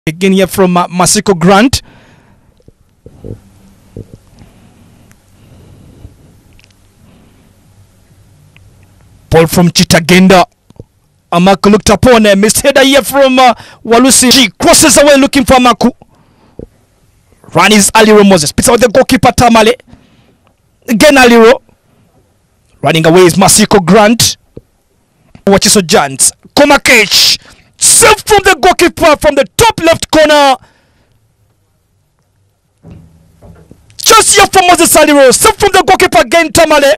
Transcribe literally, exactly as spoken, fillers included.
Again here from uh, Masiko Grant. Ball from Ekyagenda. Amaku looked upon a missed header here from uh, Walusi. She crosses away looking for Amaku. Run is Aliro Moses. Pits out the goalkeeper Tamale. Again Aliro. Running away is Masiko Grant. Watches a Giants. Komakech. Saved from the goalkeeper from the top left corner. Just here from Moses Aliro. Saved from the goalkeeper again Tamale.